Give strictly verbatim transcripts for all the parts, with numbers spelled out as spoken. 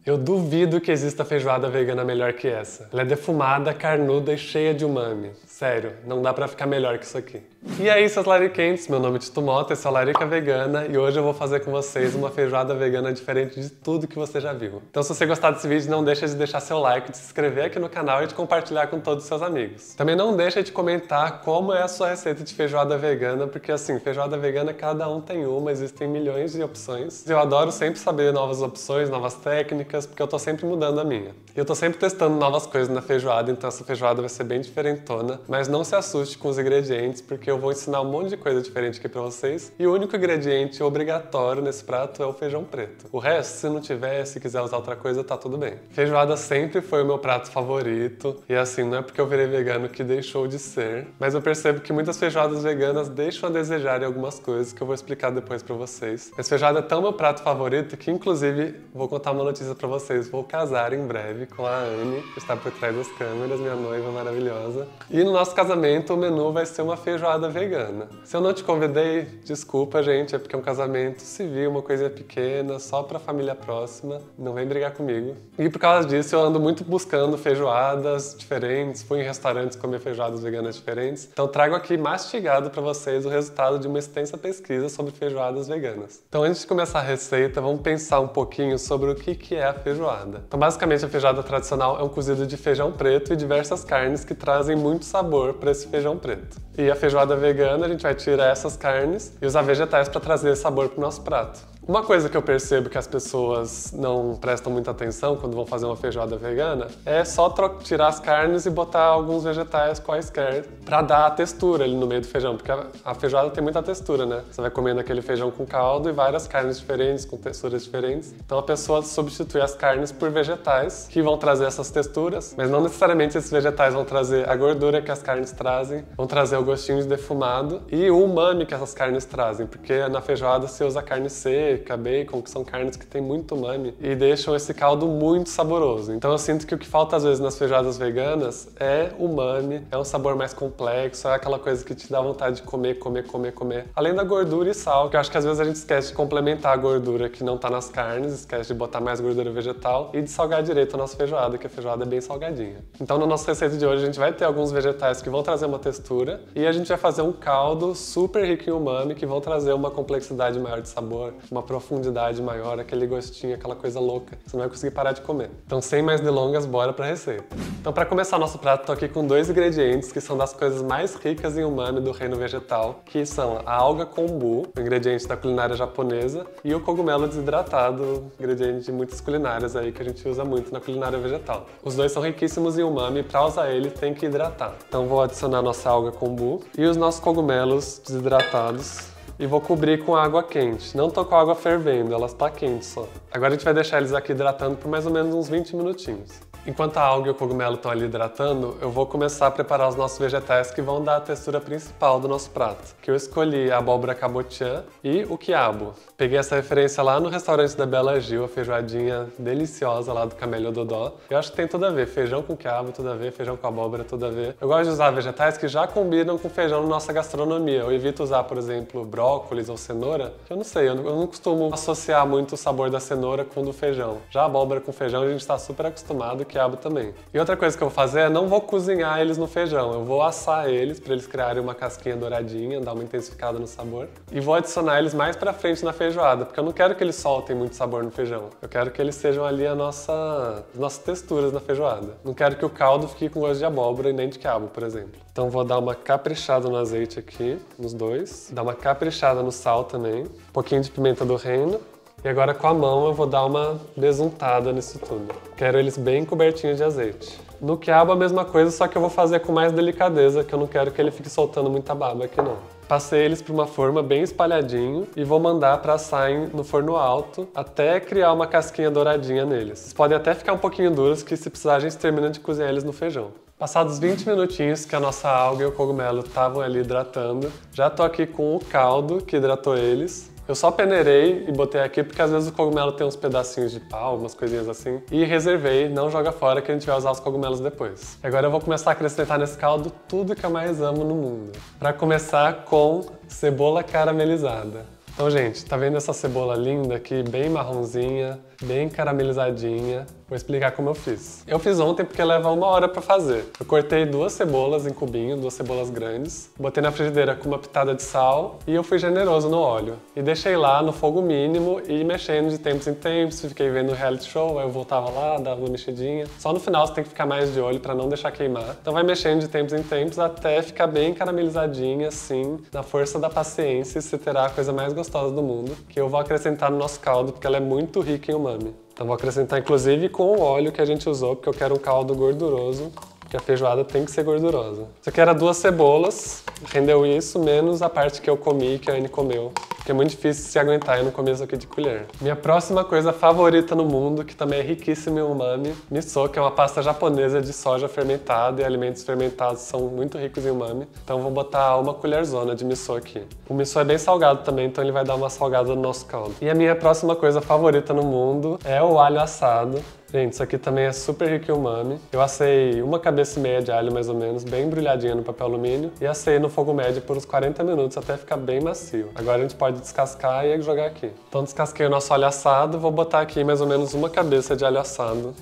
Eu duvido que exista feijoada vegana melhor que essa. Ela é defumada, carnuda e cheia de umami. Sério, não dá pra ficar melhor que isso aqui. E aí, seus lariquentes, meu nome é Tito Mota, esse é o Larica Vegana e hoje eu vou fazer com vocês uma feijoada vegana diferente de tudo que você já viu. Então se você gostar desse vídeo, não deixa de deixar seu like, de se inscrever aqui no canal e de compartilhar com todos os seus amigos. Também não deixa de comentar como é a sua receita de feijoada vegana, porque assim, feijoada vegana cada um tem uma, existem milhões de opções. Eu adoro sempre saber novas opções, novas técnicas, porque eu tô sempre mudando a minha. E eu tô sempre testando novas coisas na feijoada, então essa feijoada vai ser bem diferentona, mas não se assuste com os ingredientes, porque eu vou ensinar um monte de coisa diferente aqui pra vocês. E o único ingrediente obrigatório nesse prato é o feijão preto. O resto, se não tiver, se quiser usar outra coisa, tá tudo bem. Feijoada sempre foi o meu prato favorito. E assim, não é porque eu virei vegano que deixou de ser. Mas eu percebo que muitas feijoadas veganas deixam a desejar em algumas coisas que eu vou explicar depois pra vocês. Mas feijoada é tão meu prato favorito que, inclusive, vou contar uma notícia pra vocês. Vou casar em breve com a Anne, que está por trás das câmeras, minha noiva maravilhosa. E no nosso casamento, o menu vai ser uma feijoada vegana. Se eu não te convidei, desculpa, gente, é porque é um casamento civil, uma coisa pequena, só pra família próxima, não vem brigar comigo. E por causa disso eu ando muito buscando feijoadas diferentes, fui em restaurantes comer feijoadas veganas diferentes, então trago aqui mastigado pra vocês o resultado de uma extensa pesquisa sobre feijoadas veganas. Então antes de começar a receita, vamos pensar um pouquinho sobre o que que é a feijoada. Então basicamente a feijoada tradicional é um cozido de feijão preto e diversas carnes que trazem muito sabor para esse feijão preto. E a feijoada vegana, a gente vai tirar essas carnes e usar vegetais para trazer sabor para o nosso prato. Uma coisa que eu percebo que as pessoas não prestam muita atenção quando vão fazer uma feijoada vegana é só tirar as carnes e botar alguns vegetais quaisquer para dar a textura ali no meio do feijão, porque a feijoada tem muita textura, né? Você vai comendo aquele feijão com caldo e várias carnes diferentes, com texturas diferentes. Então a pessoa substitui as carnes por vegetais que vão trazer essas texturas, mas não necessariamente esses vegetais vão trazer a gordura que as carnes trazem, vão trazer o gostinho de defumado e o umami que essas carnes trazem, porque na feijoada você usa carne seca, bacon, que são carnes que tem muito umami e deixam esse caldo muito saboroso. Então eu sinto que o que falta às vezes nas feijoadas veganas é umami, é um sabor mais complexo, é aquela coisa que te dá vontade de comer, comer, comer, comer. Além da gordura e sal, que eu acho que às vezes a gente esquece de complementar a gordura que não tá nas carnes, esquece de botar mais gordura vegetal e de salgar direito a nossa feijoada, que a feijoada é bem salgadinha. Então na nossa receita de hoje a gente vai ter alguns vegetais que vão trazer uma textura e a gente vai fazer um caldo super rico em umami que vão trazer uma complexidade maior de sabor, uma profundidade maior, aquele gostinho, aquela coisa louca. Você não vai conseguir parar de comer. Então, sem mais delongas, bora pra receita. Então, para começar nosso prato, tô aqui com dois ingredientes que são das coisas mais ricas em umami do reino vegetal, que são a alga kombu, um ingrediente da culinária japonesa, e o cogumelo desidratado, ingrediente de muitas culinárias aí que a gente usa muito na culinária vegetal. Os dois são riquíssimos em umami e para usar ele tem que hidratar. Então, vou adicionar nossa alga kombu e os nossos cogumelos desidratados. E vou cobrir com água quente. Não tô com a água fervendo, ela está quente só. Agora a gente vai deixar eles aqui hidratando por mais ou menos uns vinte minutinhos. Enquanto a alga e o cogumelo estão ali hidratando, eu vou começar a preparar os nossos vegetais que vão dar a textura principal do nosso prato. Que eu escolhi a abóbora cabotiã e o quiabo. Peguei essa referência lá no restaurante da Bela Gil, a feijoadinha deliciosa lá do Camelô Dodó. Eu acho que tem tudo a ver, feijão com quiabo, tudo a ver, feijão com abóbora, tudo a ver. Eu gosto de usar vegetais que já combinam com feijão na nossa gastronomia. Eu evito usar, por exemplo, brócolis ou cenoura, que eu não sei, eu não, eu não costumo associar muito o sabor da cenoura com o do feijão. Já a abóbora com feijão a gente está super acostumado, quiabo também. E outra coisa que eu vou fazer é não vou cozinhar eles no feijão, eu vou assar eles para eles criarem uma casquinha douradinha, dar uma intensificada no sabor. E vou adicionar eles mais pra frente na feijoada, porque eu não quero que eles soltem muito sabor no feijão. Eu quero que eles sejam ali a nossa, as nossas texturas na feijoada. Não quero que o caldo fique com gosto de abóbora e nem de quiabo, por exemplo. Então vou dar uma caprichada no azeite aqui, nos dois. Dar uma caprichada no sal também. Um pouquinho de pimenta do reino. E agora com a mão eu vou dar uma besuntada nisso tudo. Quero eles bem cobertinhos de azeite. No quiabo a mesma coisa, só que eu vou fazer com mais delicadeza, que eu não quero que ele fique soltando muita baba aqui não. Passei eles por uma forma bem espalhadinho e vou mandar para assarem no forno alto até criar uma casquinha douradinha neles. Eles podem até ficar um pouquinho duros, que se precisar a gente termina de cozinhar eles no feijão. Passados vinte minutinhos que a nossa alga e o cogumelo estavam ali hidratando, já tô aqui com o caldo que hidratou eles. Eu só peneirei e botei aqui porque às vezes o cogumelo tem uns pedacinhos de pau, umas coisinhas assim. E reservei, não joga fora que a gente vai usar os cogumelos depois. Agora eu vou começar a acrescentar nesse caldo tudo que eu mais amo no mundo. Para começar com cebola caramelizada. Então, gente, tá vendo essa cebola linda aqui, bem marronzinha? bem caramelizadinha. Vou explicar como eu fiz. Eu fiz ontem porque leva uma hora pra fazer. Eu cortei duas cebolas em cubinho, duas cebolas grandes, botei na frigideira com uma pitada de sal e eu fui generoso no óleo. E deixei lá no fogo mínimo e mexendo de tempos em tempos. Fiquei vendo o reality show, aí eu voltava lá, dava uma mexidinha. Só no final você tem que ficar mais de olho pra não deixar queimar. Então vai mexendo de tempos em tempos até ficar bem caramelizadinha assim. Na força da paciência você terá a coisa mais gostosa do mundo, que eu vou acrescentar no nosso caldo porque ela é muito rica em umami. Então vou acrescentar inclusive com o óleo que a gente usou, porque eu quero um caldo gorduroso, porque a feijoada tem que ser gordurosa. Isso aqui era duas cebolas, rendeu isso, menos a parte que eu comi, que a Anne comeu. Porque é muito difícil se aguentar, eu não comi isso aqui de colher. Minha próxima coisa favorita no mundo, que também é riquíssima em umami, miso, que é uma pasta japonesa de soja fermentada, e alimentos fermentados são muito ricos em umami. Então vou botar uma colherzona de miso aqui. O miso é bem salgado também, então ele vai dar uma salgada no nosso caldo. E a minha próxima coisa favorita no mundo é o alho assado. Gente, isso aqui também é super rico em umami. Eu assei uma cabeça e meia de alho, mais ou menos, bem embrulhadinha no papel alumínio. E assei no fogo médio por uns quarenta minutos até ficar bem macio. Agora a gente pode descascar e jogar aqui. Então descasquei o nosso alho assado, vou botar aqui mais ou menos uma cabeça de alho assado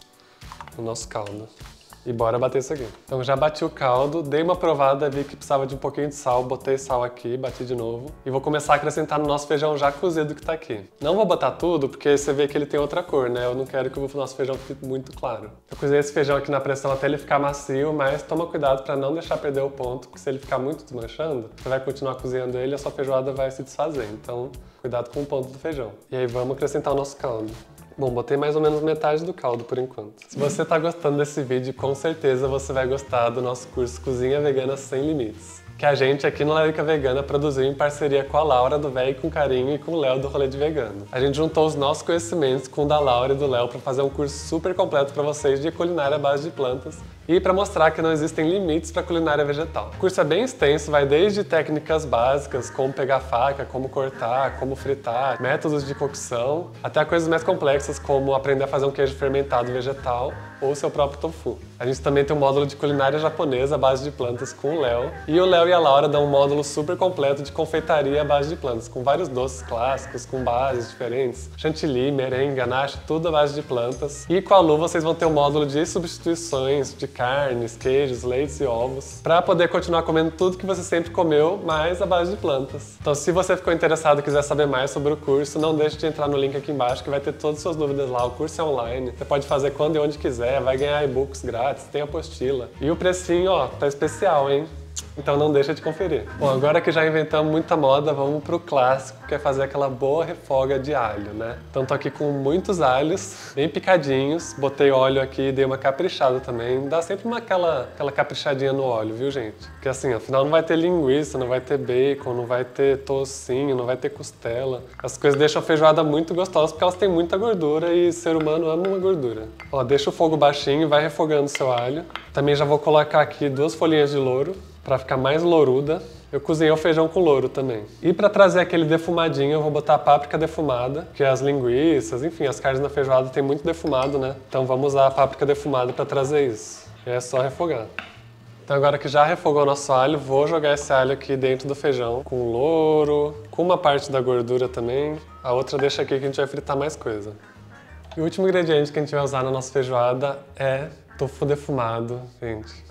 no nosso caldo. E bora bater isso aqui. Então já bati o caldo, dei uma provada, vi que precisava de um pouquinho de sal, botei sal aqui, bati de novo. E vou começar a acrescentar no nosso feijão já cozido que tá aqui. Não vou botar tudo, porque você vê que ele tem outra cor, né? Eu não quero que o nosso feijão fique muito claro. Eu cozinhei esse feijão aqui na pressão até ele ficar macio, mas toma cuidado pra não deixar perder o ponto, porque se ele ficar muito desmanchando, você vai continuar cozinhando ele e a sua feijoada vai se desfazer. Então, cuidado com o ponto do feijão. E aí vamos acrescentar o nosso caldo. Bom, botei mais ou menos metade do caldo por enquanto. Se você tá gostando desse vídeo, com certeza você vai gostar do nosso curso Cozinha Vegana Sem Limites, que a gente aqui no Larica Vegana produziu em parceria com a Laura do Véi com Carinho e com o Léo do Rolê de Vegano. A gente juntou os nossos conhecimentos com o da Laura e do Léo para fazer um curso super completo para vocês de culinária à base de plantas e para mostrar que não existem limites para culinária vegetal. O curso é bem extenso, vai desde técnicas básicas, como pegar faca, como cortar, como fritar, métodos de cocção, até coisas mais complexas como aprender a fazer um queijo fermentado vegetal ou seu próprio tofu. A gente também tem um módulo de culinária japonesa à base de plantas com o Léo. E o Léo e a Laura dão um módulo super completo de confeitaria à base de plantas, com vários doces clássicos, com bases diferentes. Chantilly, merengue, ganache, tudo à base de plantas. E com a Lu vocês vão ter um módulo de substituições de carnes, queijos, leites e ovos, para poder continuar comendo tudo que você sempre comeu, mas à base de plantas. Então se você ficou interessado e quiser saber mais sobre o curso, não deixe de entrar no link aqui embaixo que vai ter todas as suas dúvidas lá. O curso é online, você pode fazer quando e onde quiser, vai ganhar e-books grátis, tem apostila. E o precinho, ó, tá especial, hein? Então não deixa de conferir. Bom, agora que já inventamos muita moda, vamos pro clássico, que é fazer aquela boa refoga de alho, né? Então tô aqui com muitos alhos, bem picadinhos, botei óleo aqui, dei uma caprichada também. Dá sempre uma aquela, aquela caprichadinha no óleo, viu, gente? Porque assim, afinal não vai ter linguiça, não vai ter bacon, não vai ter tocinho, não vai ter costela. As coisas deixam a feijoada muito gostosa porque elas têm muita gordura e ser humano ama uma gordura. Ó, deixa o fogo baixinho e vai refogando o seu alho. Também já vou colocar aqui duas folhinhas de louro, para ficar mais louruda. Eu cozinhei o feijão com louro também. E para trazer aquele defumadinho, eu vou botar a páprica defumada, que é as linguiças, enfim, as carnes na feijoada tem muito defumado, né? Então vamos usar a páprica defumada para trazer isso. E é só refogar. Então agora que já refogou o nosso alho, vou jogar esse alho aqui dentro do feijão, com louro, com uma parte da gordura também. A outra deixa aqui que a gente vai fritar mais coisa. E o último ingrediente que a gente vai usar na nossa feijoada é tofu defumado, gente.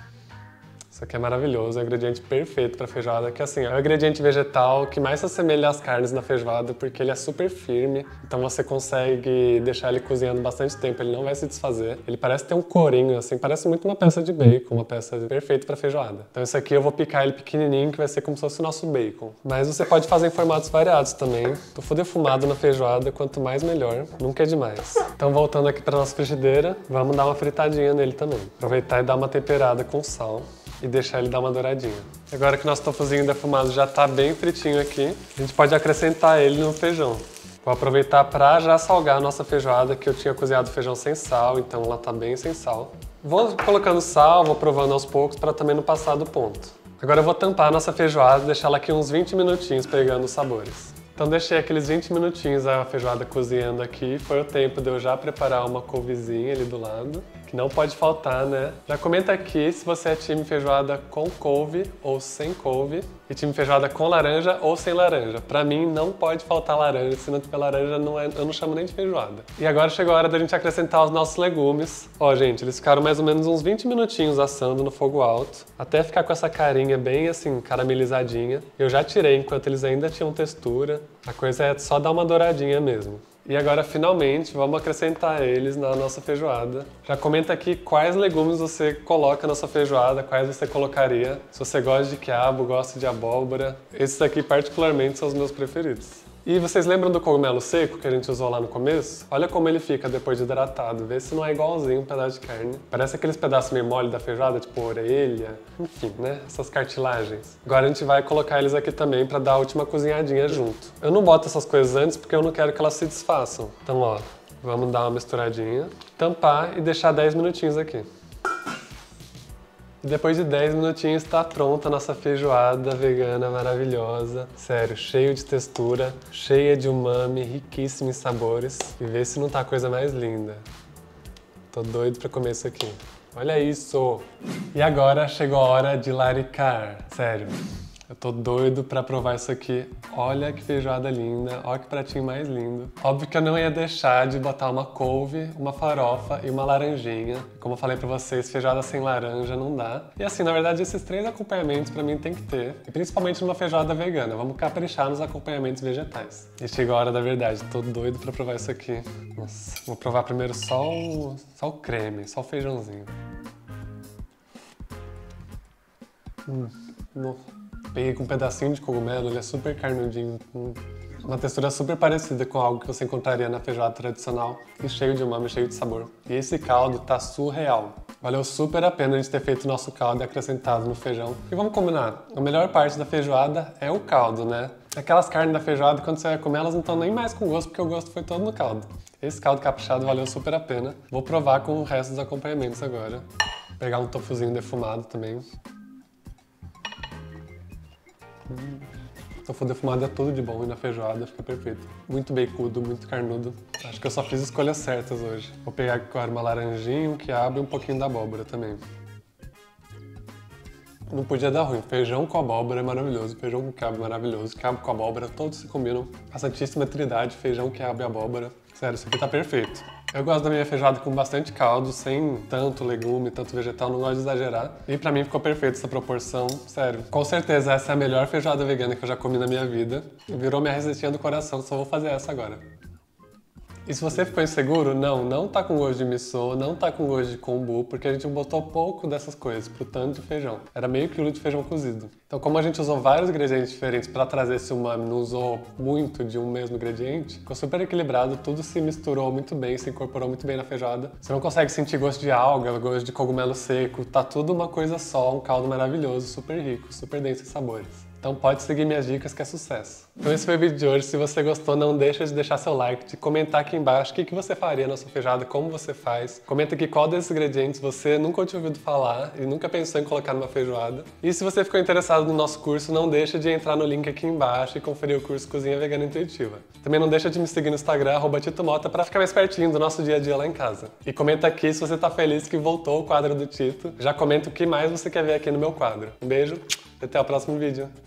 Isso aqui é maravilhoso, é o ingrediente perfeito para feijoada, que assim, é o ingrediente vegetal que mais se assemelha às carnes da feijoada, porque ele é super firme, então você consegue deixar ele cozinhando bastante tempo, ele não vai se desfazer. Ele parece ter um corinho, assim, parece muito uma peça de bacon, uma peça perfeita para feijoada. Então esse aqui eu vou picar ele pequenininho, que vai ser como se fosse o nosso bacon. Mas você pode fazer em formatos variados também. Tofu defumado na feijoada, quanto mais melhor, nunca é demais. Então voltando aqui para nossa frigideira, vamos dar uma fritadinha nele também. Aproveitar e dar uma temperada com sal e deixar ele dar uma douradinha. Agora que nosso tofuzinho defumado já está bem fritinho aqui, a gente pode acrescentar ele no feijão. Vou aproveitar para já salgar a nossa feijoada, que eu tinha cozinhado o feijão sem sal, então ela está bem sem sal. Vou colocando sal, vou provando aos poucos para também não passar do ponto. Agora eu vou tampar a nossa feijoada e deixar ela aqui uns vinte minutinhos pegando os sabores. Então deixei aqueles vinte minutinhos a feijoada cozinhando aqui, foi o tempo de eu já preparar uma couvezinha ali do lado, que não pode faltar, né? Já comenta aqui se você é time feijoada com couve ou sem couve. E time feijoada com laranja ou sem laranja. Pra mim, não pode faltar laranja. Se não tiver laranja, não é, eu não chamo nem de feijoada. E agora chegou a hora da gente acrescentar os nossos legumes. Ó, gente, eles ficaram mais ou menos uns vinte minutinhos assando no fogo alto, até ficar com essa carinha bem, assim, caramelizadinha. Eu já tirei enquanto eles ainda tinham textura. A coisa é só dar uma douradinha mesmo. E agora, finalmente, vamos acrescentar eles na nossa feijoada. Já comenta aqui quais legumes você coloca na sua feijoada, quais você colocaria. Se você gosta de quiabo, gosta de abóbora. Esses aqui, particularmente, são os meus preferidos. E vocês lembram do cogumelo seco que a gente usou lá no começo? Olha como ele fica depois de hidratado, vê se não é igualzinho um pedaço de carne. Parece aqueles pedaços meio mole da feijoada, tipo orelha, enfim, né? Essas cartilagens. Agora a gente vai colocar eles aqui também pra dar a última cozinhadinha junto. Eu não boto essas coisas antes porque eu não quero que elas se desfaçam. Então, ó, vamos dar uma misturadinha, tampar e deixar dez minutinhos aqui. E depois de dez minutinhos está pronta a nossa feijoada vegana maravilhosa. Sério, cheio de textura, cheia de umami, riquíssima em sabores. E vê se não tá a coisa mais linda. Tô doido pra comer isso aqui. Olha isso! E agora chegou a hora de laricar. Sério, eu tô doido pra provar isso aqui. Olha que feijoada linda, olha que pratinho mais lindo. Óbvio que eu não ia deixar de botar uma couve, uma farofa e uma laranjinha. Como eu falei pra vocês, feijoada sem laranja não dá. E assim, na verdade, esses três acompanhamentos pra mim tem que ter. E principalmente numa feijoada vegana. Vamos caprichar nos acompanhamentos vegetais. E chegou a hora da verdade, tô doido pra provar isso aqui. Nossa, vou provar primeiro só o, só o creme, só o feijãozinho. Hum, nossa. Peguei com um pedacinho de cogumelo, ele é super carnudinho, com uma textura super parecida com algo que você encontraria na feijoada tradicional e cheio de umami, cheio de sabor. E esse caldo tá surreal. Valeu super a pena a gente ter feito o nosso caldo e acrescentado no feijão. E vamos combinar, a melhor parte da feijoada é o caldo, né? Aquelas carnes da feijoada, quando você vai comer, elas não estão nem mais com gosto, porque o gosto foi todo no caldo. Esse caldo caprichado valeu super a pena. Vou provar com o resto dos acompanhamentos agora. Vou pegar um tofuzinho defumado também. Hum. Tofu defumado é tudo de bom e na feijoada fica perfeito. Muito beicudo, muito carnudo. Acho que eu só fiz escolhas certas hoje. Vou pegar agora uma laranjinha, um quiabo e um pouquinho da abóbora também. Não podia dar ruim. Feijão com abóbora é maravilhoso, feijão com quiabo é maravilhoso, quiabo com abóbora, todos se combinam. A Santíssima Trindade, feijão, quiabo e abóbora. Sério, isso aqui tá perfeito. Eu gosto da minha feijoada com bastante caldo, sem tanto legume, tanto vegetal, não gosto de exagerar. E pra mim ficou perfeito essa proporção, sério. Com certeza essa é a melhor feijoada vegana que eu já comi na minha vida. Virou minha receitinha do coração, só vou fazer essa agora. E se você ficou inseguro, não, não tá com gosto de miso, não tá com gosto de kombu, porque a gente botou pouco dessas coisas pro tanto de feijão. Era meio quilo de feijão cozido. Então, como a gente usou vários ingredientes diferentes pra trazer esse umami, não usou muito de um mesmo ingrediente, ficou super equilibrado, tudo se misturou muito bem, se incorporou muito bem na feijoada. Você não consegue sentir gosto de alga, gosto de cogumelo seco, tá tudo uma coisa só, um caldo maravilhoso, super rico, super denso em sabores. Então pode seguir minhas dicas que é sucesso. Então esse foi o vídeo de hoje. Se você gostou, não deixa de deixar seu like, de comentar aqui embaixo o que, que você faria na sua feijoada, como você faz. Comenta aqui qual desses ingredientes você nunca tinha ouvido falar e nunca pensou em colocar numa feijoada. E se você ficou interessado no nosso curso, não deixa de entrar no link aqui embaixo e conferir o curso Cozinha Vegana Intuitiva. Também não deixa de me seguir no Instagram, arroba Tito Mota, pra ficar mais pertinho do nosso dia a dia lá em casa. E comenta aqui se você tá feliz que voltou o quadro do Tito. Já comenta o que mais você quer ver aqui no meu quadro. Um beijo e até o próximo vídeo.